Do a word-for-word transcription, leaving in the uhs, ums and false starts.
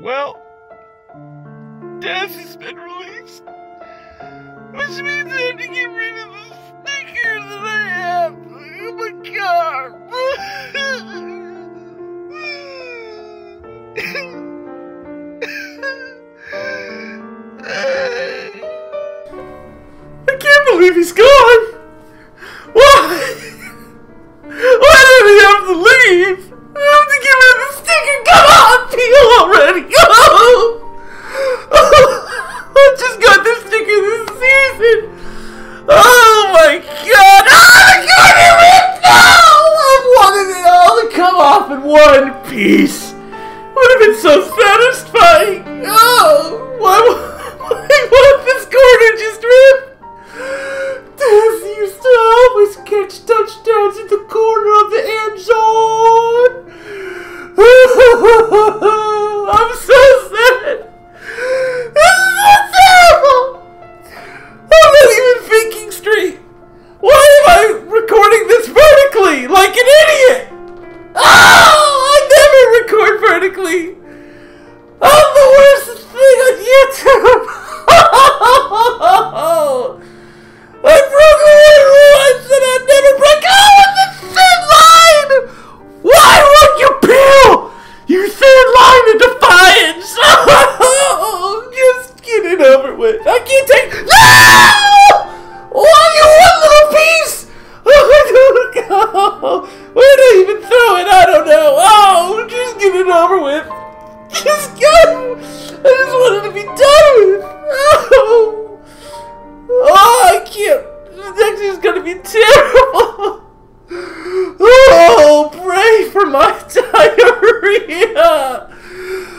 Well, death has been released, which means I have to get rid of the sticker that I have in my car. I can't believe he's gone! Why? Why did he have to leave? I have to get rid of the sticker! Come on, peel already! Oh! Oh! I just got this sticker this season! Oh my god! Oh my god! No! I wanted it all to come off in one piece! Would have been so satisfying! Oh! Why, why won't this corner just rip? Death used to always catch touchdowns in the corner of the end zone! I'm so sad! This is so terrible! I'm not even thinking straight! Why am I recording this vertically like an idiot? Oh! I never record vertically! I'm the worst thing on YouTube! I broke away once and I never break out with this thin line! Why won't you peel? You thin line of defiance! Oh, just get it over with. I can't take. No! Why you one little piece? Oh, I don't know. Where did I even throw it? I don't know. Oh, just get it over with. Just go. I just wanted to be done with. Oh. Oh, I can't. Next is gonna be terrible. Oh, pray for my diarrhea.